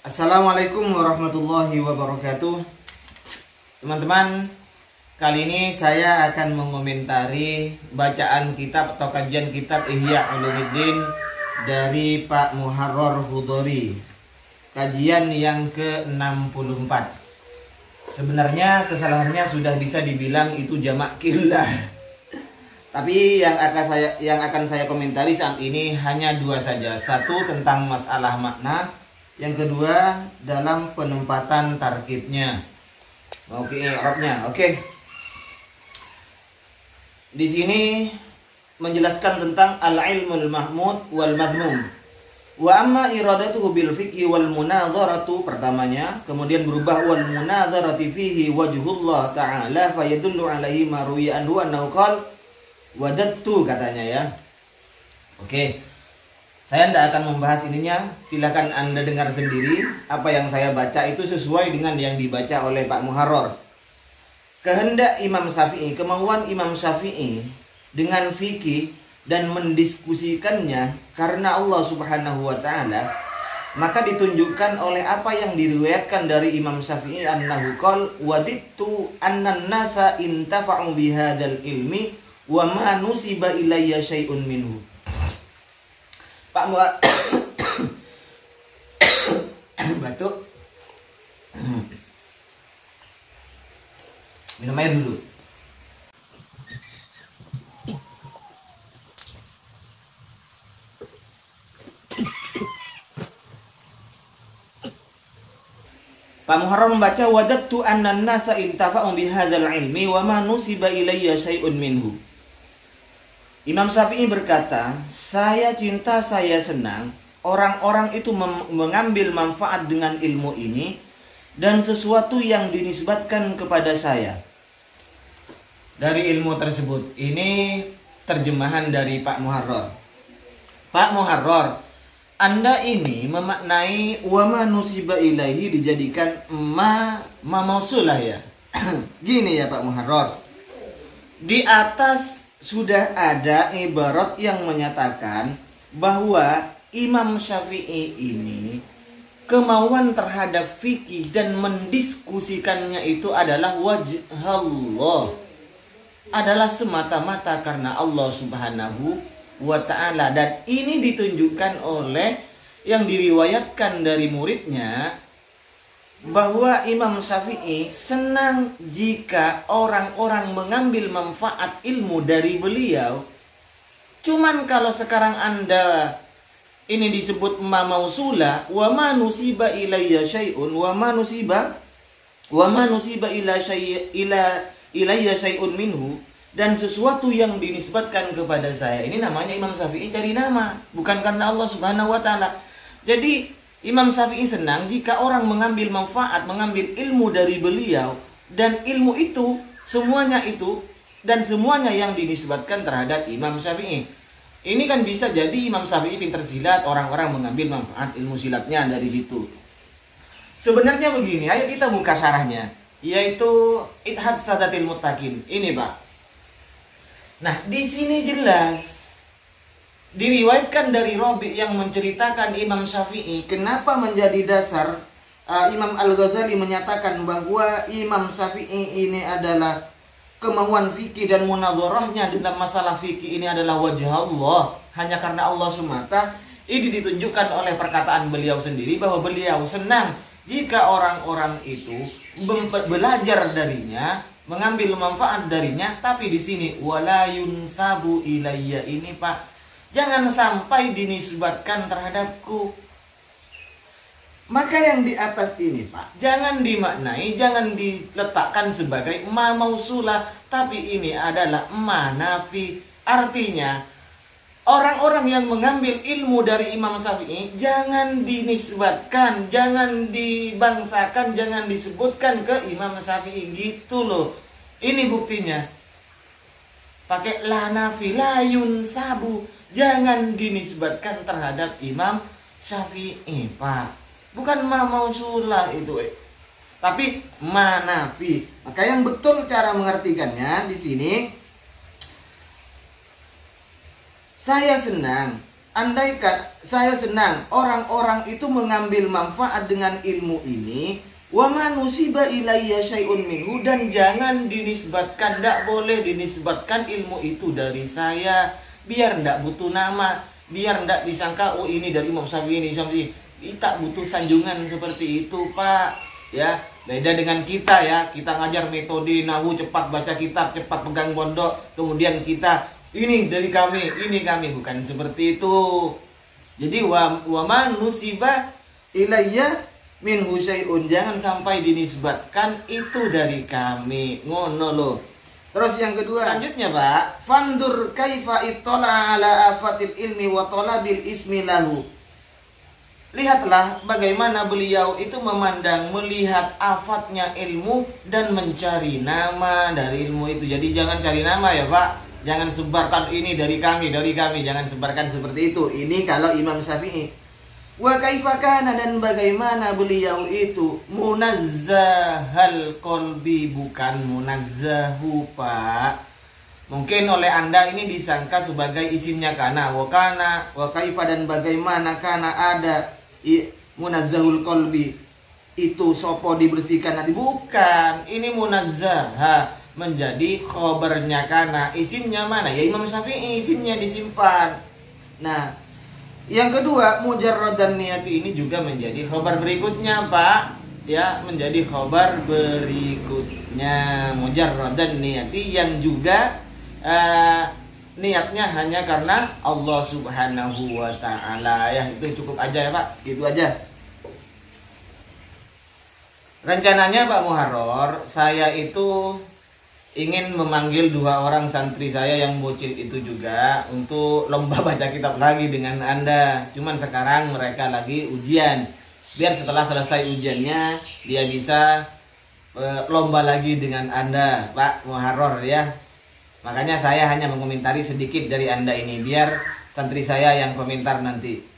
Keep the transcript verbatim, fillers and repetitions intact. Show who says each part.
Speaker 1: Assalamualaikum warahmatullahi wabarakatuh. Teman-teman, kali ini saya akan mengomentari bacaan kitab atau kajian kitab Ihya Ulumuddin dari Pak Muharrar Hudhori, kajian yang ke enam puluh empat. Sebenarnya kesalahannya sudah bisa dibilang itu jamak killah, tapi yang akan saya yang akan saya komentari saat ini hanya dua saja. Satu tentang masalah makna, yang kedua dalam penempatan tarkibnya. Oke, Arabnya. Oke. Di sini menjelaskan tentang al-ilmul mahmud wal madmum. Wa amma iradatuhu bil fiqhi wal munadharatu, pertamanya, kemudian berubah wal munadharati fihi wajhullah ta'ala fa yadullu alaihi ma ruwiya anhu annahu qala wadattu, katanya ya. Oke. Saya tidak akan membahas ininya, silakan Anda dengar sendiri. Apa yang saya baca itu sesuai dengan yang dibaca oleh Pak Muharrar. Kehendak Imam Syafi'i, kemauan Imam Syafi'i dengan fikih dan mendiskusikannya karena Allah Subhanahu wa taala, maka ditunjukkan oleh apa yang diriwayatkan dari Imam Syafi'i annahu qala wadittu annan nasa intafa'u bihadzal ilmi wa ma nusiba ilayya syai'un minhu. Pak Muat batuk, minum air dulu. Pak Muharrar membaca wadattu annan nasa intafa'u bihadzal ilmi wa ma nusiba ilayya syai'un minhu. Imam Syafi'i berkata, saya cinta, saya senang orang-orang itu mengambil manfaat dengan ilmu ini dan sesuatu yang dinisbatkan kepada saya dari ilmu tersebut. Ini terjemahan dari Pak Muharrar. Pak Muharrar, Anda ini memaknai wa ma nusiba ilaihi dijadikan ma ma mausulah ya. Gini ya Pak Muharrar. Di atas sudah ada ibarat yang menyatakan bahwa Imam Syafi'i ini kemauan terhadap fikih dan mendiskusikannya itu adalah wajh Allah, adalah semata-mata karena Allah Subhanahu wa ta'ala. Dan ini ditunjukkan oleh yang diriwayatkan dari muridnya bahwa Imam Syafi'i senang jika orang-orang mengambil manfaat ilmu dari beliau. Cuman kalau sekarang Anda ini disebut ma mausula wa ma nusiba ilayya syai'un wa ma nusiba wa ma nusiba ila syai' ila ilayya syai'un minhu, dan sesuatu yang dinisbatkan kepada saya. Ini namanya Imam Syafi'i cari nama, bukan karena Allah Subhanahu wa taala. Jadi Imam Syafi'i senang jika orang mengambil manfaat, mengambil ilmu dari beliau, dan ilmu itu, semuanya itu, dan semuanya yang dinisbatkan terhadap Imam Syafi'i. Ini kan bisa jadi Imam Syafi'i pintar silat, orang-orang mengambil manfaat ilmu silatnya dari situ. Sebenarnya begini, ayo kita buka syarahnya, yaitu Ithab Sadatil Muttaqin. Ini Pak. Nah, di sini jelas diriwayatkan dari Rabi yang menceritakan Imam Syafi'i kenapa menjadi dasar uh, Imam Al-Ghazali menyatakan bahwa Imam Syafi'i ini adalah kemauan fikih dan munadharahnya dalam masalah fikih ini adalah wajah Allah, hanya karena Allah semata. Ini ditunjukkan oleh perkataan beliau sendiri bahwa beliau senang jika orang-orang itu belajar darinya, mengambil manfaat darinya. Tapi di sini wala yunsabu ilayya ini Pak, jangan sampai dinisbatkan terhadapku. Maka yang di atas ini Pak, jangan dimaknai, jangan diletakkan sebagai ma mausulah, tapi ini adalah ma nafi. Artinya, orang-orang yang mengambil ilmu dari Imam Syafi'i jangan dinisbatkan, jangan dibangsakan, jangan disebutkan ke Imam Syafi'i, gitu loh. Ini buktinya. Pakai la nafi, la yunsabu, jangan dinisbatkan terhadap Imam Syafi'i, Pak. Bukan ma mausulah itu, eh. Tapi ma nafi. Maka yang betul cara mengartikannya di sini, saya senang andaikan saya senang orang-orang itu mengambil manfaat dengan ilmu ini, wa manusiba ilayya syai'un minhu, dan jangan dinisbatkan, tidak boleh dinisbatkan ilmu itu dari saya, biar tidak butuh nama, biar tidak disangka oh ini dari Imam Syafi'i ini Syafi'i. Kita butuh sanjungan seperti itu, Pak. Ya, beda dengan kita ya. Kita ngajar metode nahwu, cepat baca kitab, cepat pegang pondok, kemudian kita ini dari kami, ini kami, bukan seperti itu. Jadi wa wa man nusiba ilayya minhu syai'un, jangan sampai dinisbatkan itu dari kami. Ngono loh. Terus yang kedua, lanjutnya Pak, fandur kaifa ittala ala afatil ilmi wa talabil ismi lahu. Lihatlah bagaimana beliau itu memandang, melihat afatnya ilmu dan mencari nama dari ilmu itu. Jadi jangan cari nama ya Pak. Jangan sebarkan ini dari kami, dari kami. Jangan sebarkan seperti itu. Ini kalau Imam Syafi'i. Wa kaifa kana, dan bagaimana beliau itu munazzahal qalbi, bukan munazzahu Pak. Mungkin oleh Anda ini disangka sebagai isimnya kana. Wa kana, wa kaifa, dan bagaimana kana ada munazzahul qalbi, itu sopo dibersihkan nanti, bukan. Ini munazzaha menjadi khobarnya kana. Isimnya mana? Ya Imam Syafi'i, isimnya disimpan. Nah, yang kedua, mujarradan niyati, ini juga menjadi khobar berikutnya Pak. Ya, menjadi khobar berikutnya, mujarradan niyati, yang juga uh, niatnya hanya karena Allah Subhanahu wa ta'ala. Ya, itu cukup aja ya Pak, segitu aja. Rencananya Pak Muharrar, saya itu ingin memanggil dua orang santri saya yang bocil itu juga untuk lomba baca kitab lagi dengan Anda. Cuman sekarang mereka lagi ujian. Biar setelah selesai ujiannya dia bisa e, lomba lagi dengan Anda, Pak Muharrar ya. Makanya saya hanya mengomentari sedikit dari Anda ini, biar santri saya yang komentar nanti.